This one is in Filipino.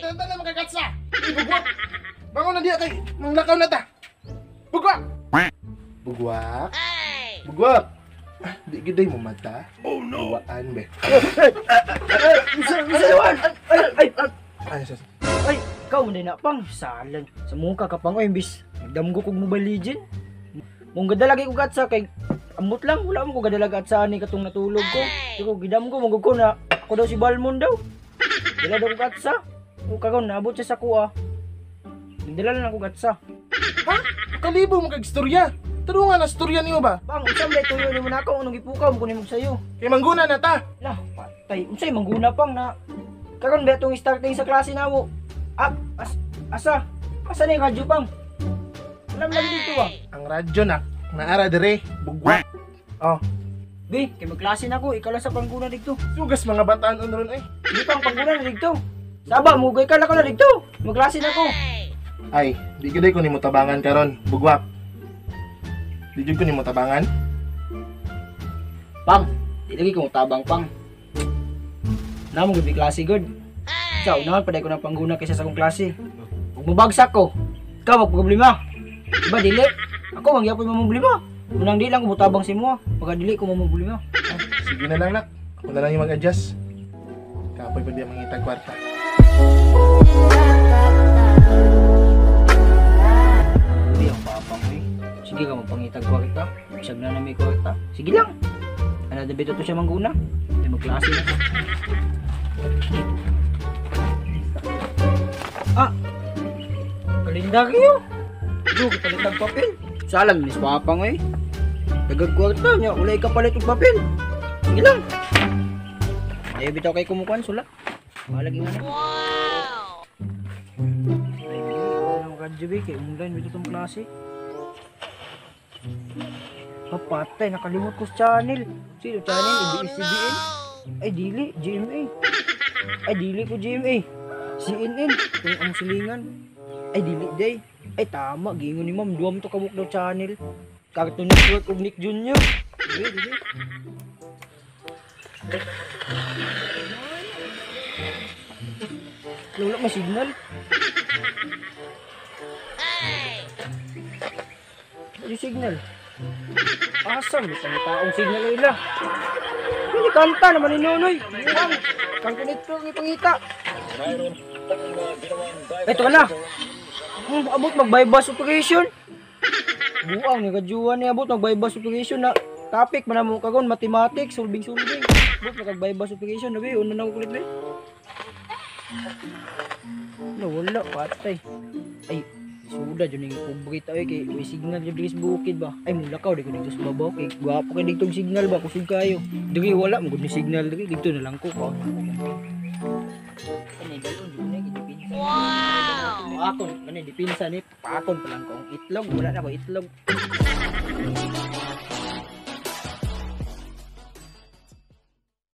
Tanda na makakatsa. Bugwak. Bangon na diya kay manglakaw na ta. Bugwak. Bugwak. Bugwak. Di giday mo mata. Oh no. Buwaan be. Ay, ikaw na na pang salan. Sa muka ka pang imbis. Nagdamgo kog Mobile Legend. Mong gadalagi ko gatsa kay amot lang wala mo ko gadalaga at saan ni katong natulog ko. Pero gidamgo mo ko na ako daw si Balmon daw. Dala daw ko gatsa. O kagon naabot siya sa kuha. Dala lang ako gatsa. Ha? Kalibo mo kag istorya. Tarungan na istorya niyo ba? Bang, unsam day tuyo ni mo nako unong ipukaw mo kunin mo sayo. Kay mangguna na ta. Lah, patay. Unsay mangguna pang na karon ba itong starting sa klase namo? Asa ni radyo pang? Alam lang dito ah. Ang radyo na naara dire bugwak. Oh, Bi, kay magklase na ko, ikaw lang sa pangguna dito. sugas mga bataan unron ay. Di pang pangguna na dito. Saba, mugay ka lang ko na dito. Magklase na ko. Ay, di giday ko nimo tabangan karon, bugwak. Di jud ko nimo tabangan. Pang, di lagi ko tabang pang. Namo gabi klase good. Sa unahan paday ko ng pangguna kaysa sa akong klase. Kung mabagsak ko, ikaw magproblema. Diba dili? Ako mangyapoy mo problema. Unang di lang ko mutabang si mo. Pagka dili ko mo problema. Ah, sige na lang nak. Ako na lang yung mag-adjust. Kapoy pa diya mangitag kwarta. Uy, ang papang uy. Sige ka magpangitag kwarta. Siyag na may kwarta. Sige lang. Ano dabi to siya mangguna? Ay magklase na. Ah! Kalendaryo! Yo, kitalitag papel. Salang nis papang eh. Dagag kwarta niya, ulay ka palit og papel. Sige lang. Ayaw bitaw kay kumukuhan, sulat. Malagi mo na. Wow! Ay, ang radyo ba, kay online bitaw itong klase. Papatay, nakalimot ko sa channel. Sino channel? ABS-CBN? Ay, dili, GMA. Ay, dili ko GMA. CNN, itong ang silingan. Ay, dili, day. Ay, tama, gingon ni ma'am, duwam to kabuk daw channel. Cartoon Network ug Nick Jr. Dili. Wala may signal. Yung signal. Asam, isang taong signal nila. Hindi kanta naman ni Nonoy. Buwang, Cartoon Network yung pangita. Ito ka na. Abot mag-bypass operation. Buang ni kajuan ni abot mag-bypass operation na topic man mo kagon mathematics solving. Abot mag-bypass operation na be una na ko kulit be. No wala patay. Ay suda jud ning kubrita oy kay may signal jud diri sa bukid ba. Ay mulakaw di ko dito sa babaw kay gwapo kay dito signal ba kusog kayo. Diri wala mo gud ni signal diri dito na lang ko pa. Ani dalon jud ni gidipin. Wow! Akon, mani dipinsa ni pakon pa lang ko ang itlog, wala na ko itlog.